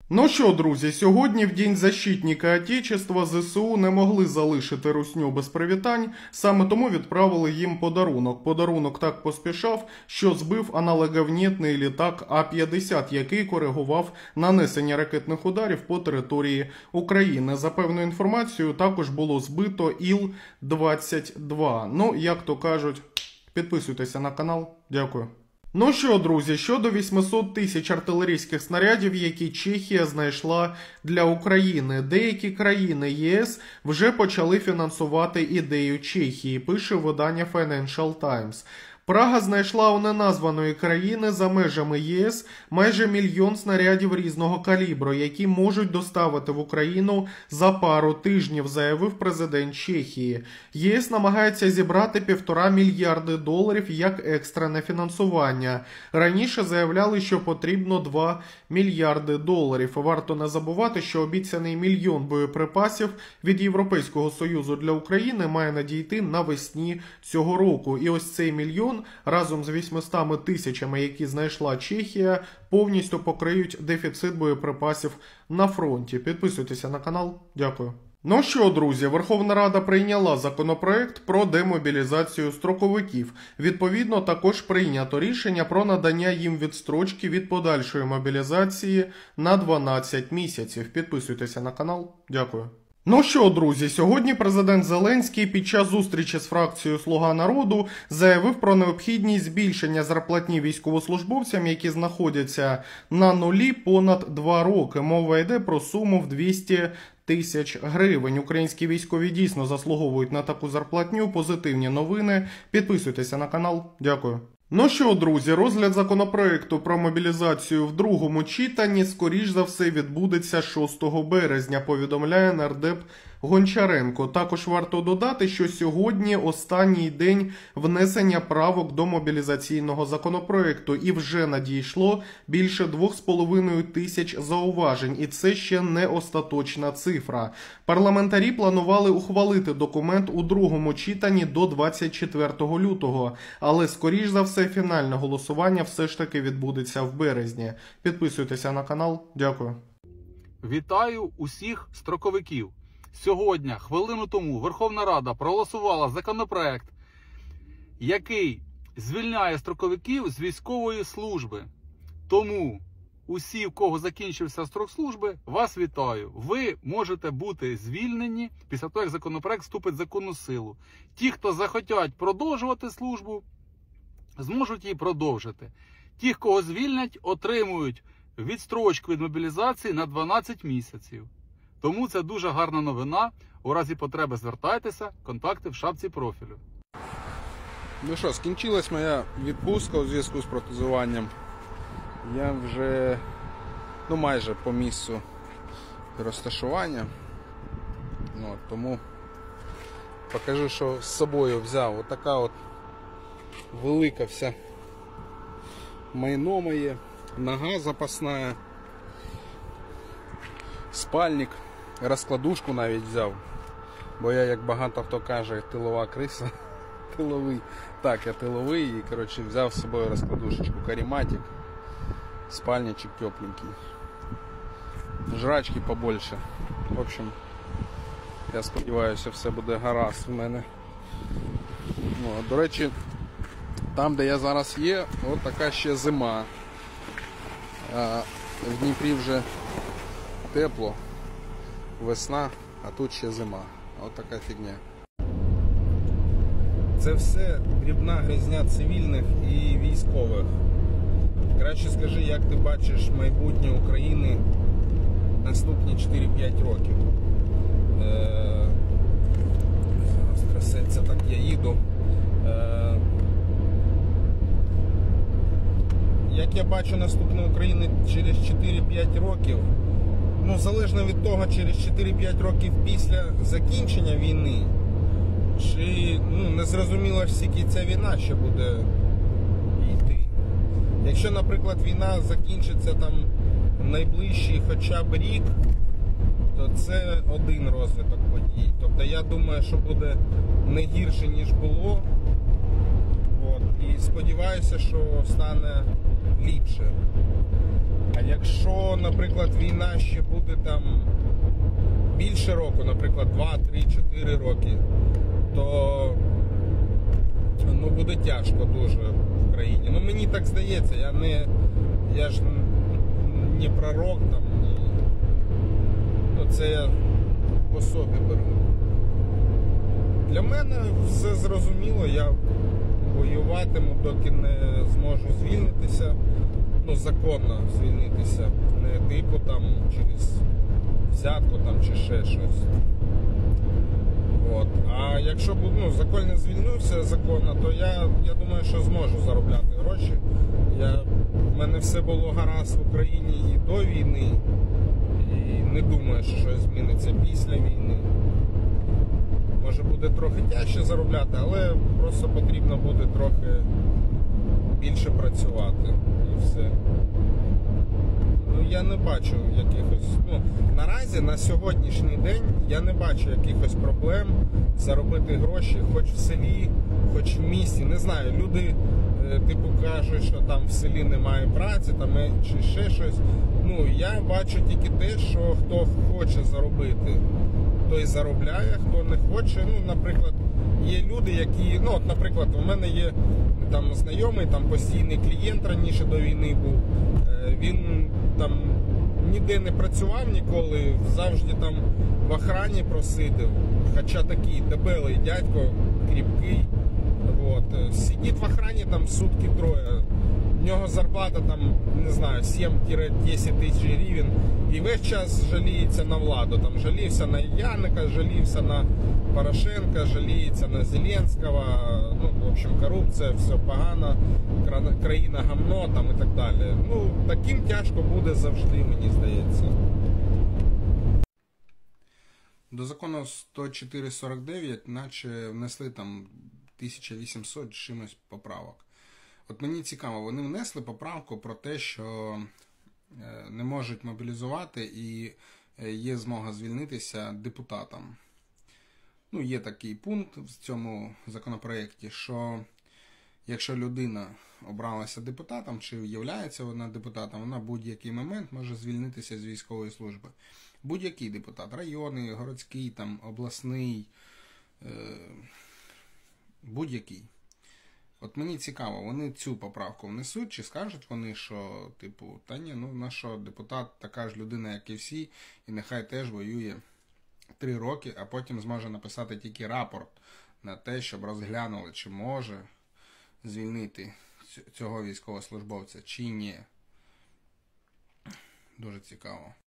Ну що, друзі, сьогодні в День защитника Отечества ЗСУ не могли залишити русню без привітань, саме тому відправили їм подарунок. Подарунок так поспішав, що збив аналоговнєтний літак А-50, який коригував нанесення ракетних ударів по території України. За певною інформацією, також було збито Іл-22. Ну, як то кажуть, підписуйтеся на канал. Дякую. Ну що, друзі, щодо 800 тисяч артилерійських снарядів, які Чехія знайшла для України. Деякі країни ЄС вже почали фінансувати ідею Чехії, пише видання Financial Times. Прага знайшла у неназваної країни за межами ЄС майже 1 мільйон снарядів різного калібру, які можуть доставити в Україну за пару тижнів, заявив президент Чехії. ЄС намагається зібрати $1,5 мільярди як екстрене фінансування. Раніше заявляли, що потрібно $2 мільярди. Варто не забувати, що обіцяний 1 мільйон боєприпасів від Європейського Союзу для України має надійти навесні цього року. І ось цей мільйон разом з 800 тисячами, які знайшла Чехія, повністю покриють дефіцит боєприпасів на фронті. Підписуйтеся на канал. Дякую. Ну що, друзі, Верховна Рада прийняла законопроект про демобілізацію строковиків. Відповідно, також прийнято рішення про надання їм відстрочки від подальшої мобілізації на 12 місяців. Підписуйтеся на канал. Дякую. Ну що, друзі, сьогодні президент Зеленський під час зустрічі з фракцією «Слуга народу» заявив про необхідність збільшення зарплатні військовослужбовцям, які знаходяться на нулі понад 2 роки. Мова йде про суму в 200 тисяч гривень. Українські військові дійсно заслуговують на таку зарплатню. Позитивні новини. Підписуйтеся на канал. Дякую. Ну що, друзі, розгляд законопроекту про мобілізацію в другому читанні, скоріш за все, відбудеться 6 березня, повідомляє нардеп Гончаренко. Також варто додати, що сьогодні останній день внесення правок до мобілізаційного законопроекту і вже надійшло більше 2,5 тисяч зауважень. І це ще не остаточна цифра. Парламентарі планували ухвалити документ у другому читанні до 24 лютого, але скоріш за все фінальне голосування все ж таки відбудеться в березні. Підписуйтеся на канал. Дякую. Вітаю усіх строковиків. Сьогодні, хвилину тому, Верховна Рада проголосувала законопроект, який звільняє строковиків з військової служби. Тому усі, в кого закінчився строк служби, вас вітаю. Ви можете бути звільнені після того, як законопроект вступить в законну силу. Ті, хто захотять продовжувати службу, зможуть її продовжити. Ті, кого звільнять, отримують відстрочку від мобілізації на 12 місяців. Тому це дуже гарна новина. У разі потреби звертайтеся, контакти в шапці профілю. Ну що, скінчилась моя відпустка у зв'язку з протезуванням. Я вже майже по місцю розташування. Тому покажу, що з собою взяв. Отака от велика вся майно моє. Нога запасна. Спальник. Розкладушку навіть взяв, бо я, як багато хто каже, тилова криса, тиловий. Так, я тиловий і, взяв з собою розкладушечку, карематик, спальничек тепленький, жрачки побольше. В общем, я сподіваюся, все буде гаразд в мене. До речі, там, де я зараз є, от така ще зима. В Дніпрі вже тепло. Весна, а тут ще зима. Ось така фігня. Це все дрібна гризня цивільних і військових. Краще скажи, як ти бачиш майбутнє України наступні 4-5 років. Трясеться, так я їду. Як я бачу наступну Україну через 4-5 років, залежно від того, через 4-5 років після закінчення війни, чи не зрозуміло, скільки ця війна ще буде йти. Якщо, наприклад, війна закінчиться там в найближчий хоча б рік, то це один розвиток подій. Тобто я думаю, що буде не гірше, ніж було. І сподіваюся, що стане ліпше. А якщо, наприклад, війна ще буде там більше року, наприклад, 2, 3, 4 роки, то буде тяжко дуже в країні. Мені так здається, я ж не пророк там, це я по собі беру. Для мене все зрозуміло, я воюватиму, доки не зможу звільнитися, законно звільнитися, не типу там через взятку там чи ще щось. А якщо законно звільнюся законно, то я думаю, що зможу заробляти гроші. В мене все було гаразд в Україні і до війни, і не думаю, що щось зміниться після війни. Може буде трохи тяжче заробляти, але просто потрібно буде трохи більше працювати і все. Я не бачу якихось, наразі на сьогоднішній день я не бачу якихось проблем заробити гроші хоч в селі, хоч в місті. Не знаю, люди кажуть, що там в селі немає праці, там чи ще щось. Я бачу тільки те, що хто хоче заробити, той заробляє, хто не хоче. Наприклад, є люди, які, наприклад, у мене є там знайомий, там постійний клієнт раніше до війни був. Він там ніде не працював ніколи, завжди там в охрані просидив, хоча такий дебелий дядько, кріпкий. Сидить в охрані там сутки троє. В нього зарплата там, не знаю, 7-10 тисяч гривень. І весь час жаліється на владу. Там жалівся на Яника, жалівся на Порошенка, жаліється на Зеленського. В общем, корупція, все погано, країна гамно там і так далі. Таким тяжко буде завжди, мені здається. До закону 104.49 наче внесли там 1800 чимось поправок. Мені цікаво, вони внесли поправку про те, що не можуть мобілізувати і є змога звільнитися депутатам. Є такий пункт в цьому законопроєкті, що якщо людина обралася депутатом чи являється вона депутатом, вона в будь-який момент може звільнитися з військової служби. Будь-який депутат, районний, городський, там, обласний, будь-який. Мені цікаво, вони цю поправку внесуть, чи скажуть вони, що, та ні, на що, депутат така ж людина, як і всі, і нехай теж воює 3 роки, а потім зможе написати тільки рапорт на те, щоб розглянули, чи може звільнити цього військовослужбовця, чи ні. Дуже цікаво.